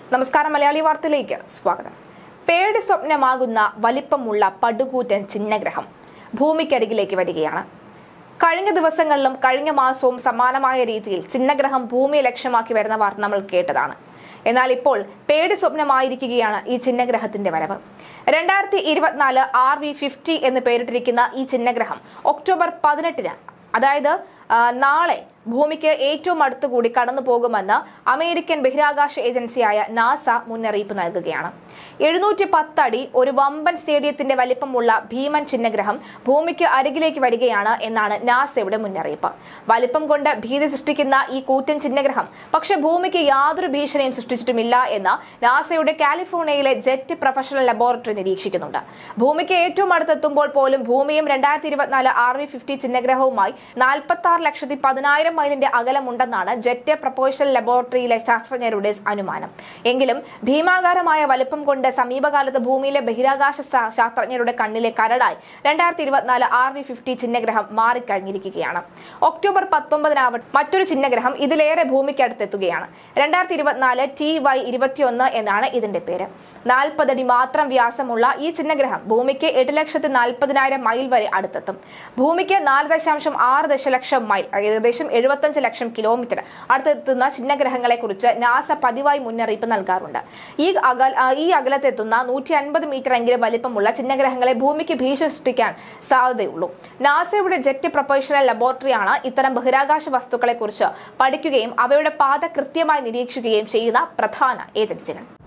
നമസ്കാരം, മലയാളി വാർത്തയിലേക്ക് സ്വാഗതം. പേടി സ്വപ്നമാകുന്ന വലിപ്പമുള്ള പടുകൂറ്റൻ ചിഹ്നഗ്രഹം ഭൂമിക്കരികിലേക്ക് വരികയാണ്. കഴിഞ്ഞ ദിവസങ്ങളിലും കഴിഞ്ഞ മാസവും സമാനമായ രീതിയിൽ ചിഹ്നഗ്രഹം ഭൂമിയെ ലക്ഷ്യമാക്കി വരുന്ന വാർത്ത നമ്മൾ കേട്ടതാണ്. എന്നാൽ ഇപ്പോൾ പേടി സ്വപ്നമായിരിക്കുകയാണ് ഈ ചിഹ്നഗ്രഹത്തിന്റെ വരവ്. 2024 RV50 എന്ന് പേരിട്ടിരിക്കുന്ന ഈ ചിഹ്നഗ്രഹം ഒക്ടോബർ 18-ന്, അതായത് നാളെ ഭൂമിക്ക് ഏറ്റവും അടുത്തുകൂടി കടന്നു പോകുമെന്ന് അമേരിക്കൻ ബഹിരാകാശ ഏജൻസിയായ നാസ മുന്നറിയിപ്പ് നൽകുകയാണ്. 710 അടി ഒരു വമ്പൻ സ്റ്റേഡിയത്തിന്റെ വലിപ്പമുള്ള ഭീമൻ ചിഹ്നഗ്രഹം ഭൂമിക്ക് അരികിലേക്ക് വരികയാണ് എന്നാണ് നാസയുടെ മുന്നറിയിപ്പ്. വലിപ്പം കൊണ്ട് ഭീതി സൃഷ്ടിക്കുന്ന ഈ കൂറ്റൻ ചിഹ്നഗ്രഹം പക്ഷെ ഭൂമിക്ക് യാതൊരു ഭീഷണിയും സൃഷ്ടിച്ചിട്ടുമില്ല എന്ന് നാസയുടെ കാലിഫോർണിയയിലെ ജെറ്റ് പ്രൊഫഷണൽ ലബോറട്ടറി നിരീക്ഷിക്കുന്നുണ്ട്. ഭൂമിക്ക് ഏറ്റവും അടുത്തെത്തുമ്പോൾ പോലും ഭൂമിയും 2024 RV50 ചിഹ്നഗ്രഹവുമായി 46,10,000 മൈലിന്റെ അകലമുണ്ടെന്നാണ് ജെറ്റ് പ്രൊപ്പൽഷൻ ലബോറട്ടറിയിലെ ശാസ്ത്രജ്ഞരുടെ അനുമാനം. എങ്കിലും ഭീമാകാരമായ വലിപ്പം കൊണ്ട് സമീപകാലത്ത് ഭൂമിയിലെ ബഹിരാകാശ ശാസ്ത്രജ്ഞരുടെ കണ്ണിലെ കരടായി 2024 RV50 ചിഹ്നഗ്രഹം മാറിക്കഴിഞ്ഞിരിക്കുകയാണ്. ഒക്ടോബർ 19 മറ്റൊരു ചിഹ്നഗ്രഹം ഇതിലേറെ ഭൂമിക്കടുത്തെത്തുകയാണ്. 2024 TY21 എന്നാണ് ഇതിന്റെ പേര്. 40 അടി മാത്രം വ്യാസമുള്ള ഈ ചിഹ്നഗ്രഹം ഭൂമിക്ക് 8,40,000 മൈൽ വരെ അടുത്തെത്തും. ഭൂമിക്ക് 4.6 ദശലക്ഷം മൈൽ, ഏകദേശം 75 ലക്ഷം കിലോമീറ്റർ അടുത്തെത്തുന്ന ചിഹ്നഗ്രഹങ്ങളെ കുറിച്ച് നാസ പതിവായി മുന്നറിയിപ്പ് നൽകാറുണ്ട്. ഈ അകലത്തെത്തുന്ന 150 മീറ്റർ എങ്കിലും വലിപ്പമുള്ള ചിഹ്നഗ്രഹങ്ങളെ ഭൂമിക്ക് ഭീഷണി സൃഷ്ടിക്കാൻ സാധ്യതയുള്ളൂ. നാസയുടെ ജെറ്റ് പ്രൊപ്പൽഷൻ ലബോറട്ടറിയാണ് ഇത്തരം ബഹിരാകാശ വസ്തുക്കളെ കുറിച്ച് പഠിക്കുകയും അവയുടെ പാത കൃത്യമായി നിരീക്ഷിക്കുകയും ചെയ്യുന്ന പ്രധാന ഏജൻസികൾ.